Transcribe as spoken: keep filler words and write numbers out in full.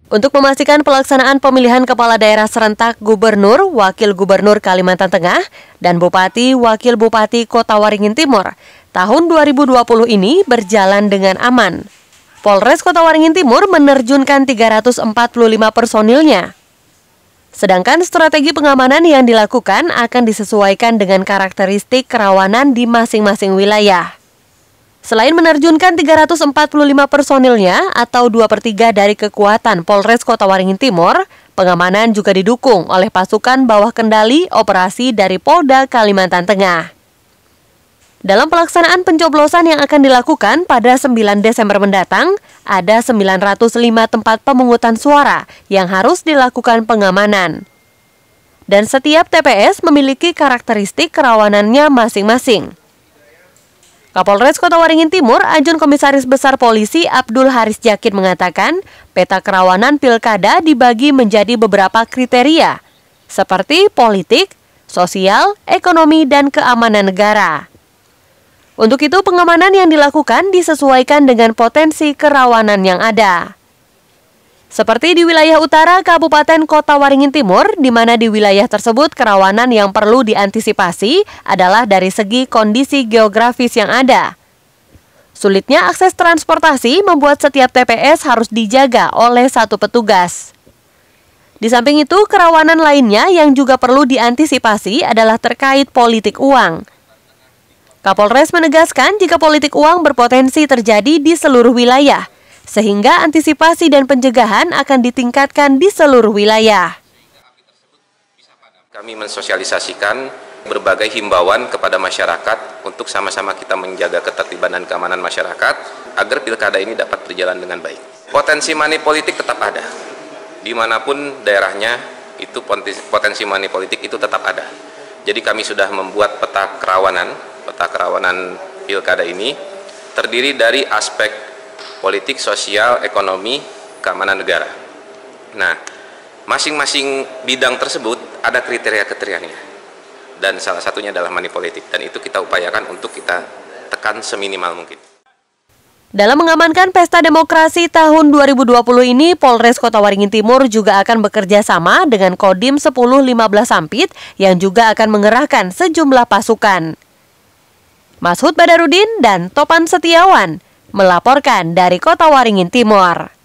Untuk memastikan pelaksanaan pemilihan kepala daerah serentak Gubernur, Wakil Gubernur Kalimantan Tengah, dan Bupati, Wakil Bupati Kota Waringin Timur, tahun dua ribu dua puluh ini berjalan dengan aman. Polres Kota Waringin Timur menerjunkan tiga ratus empat puluh lima personilnya. Sedangkan strategi pengamanan yang dilakukan akan disesuaikan dengan karakteristik kerawanan di masing-masing wilayah. Selain menerjunkan tiga ratus empat puluh lima personilnya atau dua per tiga dari kekuatan Polres Kota Waringin Timur, pengamanan juga didukung oleh pasukan bawah kendali operasi dari Polda Kalimantan Tengah. Dalam pelaksanaan pencoblosan yang akan dilakukan pada sembilan Desember mendatang, ada sembilan ratus lima tempat pemungutan suara yang harus dilakukan pengamanan. Dan setiap T P S memiliki karakteristik kerawanannya masing-masing. Kapolres Kota Waringin Timur, Ajun Komisaris Besar Polisi Abdul Haris Jakid mengatakan, peta kerawanan pilkada dibagi menjadi beberapa kriteria, seperti politik, sosial, ekonomi, dan keamanan negara. Untuk itu, pengamanan yang dilakukan disesuaikan dengan potensi kerawanan yang ada. Seperti di wilayah utara Kabupaten Kota Waringin Timur, di mana di wilayah tersebut kerawanan yang perlu diantisipasi adalah dari segi kondisi geografis yang ada. Sulitnya akses transportasi membuat setiap T P S harus dijaga oleh satu petugas. Di samping itu, kerawanan lainnya yang juga perlu diantisipasi adalah terkait politik uang. Kapolres menegaskan jika politik uang berpotensi terjadi di seluruh wilayah, sehingga antisipasi dan pencegahan akan ditingkatkan di seluruh wilayah. Kami mensosialisasikan berbagai himbauan kepada masyarakat untuk sama-sama kita menjaga ketertiban dan keamanan masyarakat agar pilkada ini dapat berjalan dengan baik. Potensi money politik tetap ada. Dimanapun daerahnya, itu potensi money politik itu tetap ada. Jadi kami sudah membuat peta kerawanan, peta kerawanan pilkada ini terdiri dari aspek politik, sosial, ekonomi, keamanan negara. Nah, masing-masing bidang tersebut ada kriteria-kriterianya. Dan salah satunya adalah money politik. Dan itu kita upayakan untuk kita tekan seminimal mungkin. Dalam mengamankan Pesta Demokrasi tahun dua ribu dua puluh ini, Polres Kota Waringin Timur juga akan bekerja sama dengan Kodim sepuluh lima belas Sampit yang juga akan mengerahkan sejumlah pasukan. Mashud Badarudin dan Topan Setiawan melaporkan dari Kota Waringin Timur.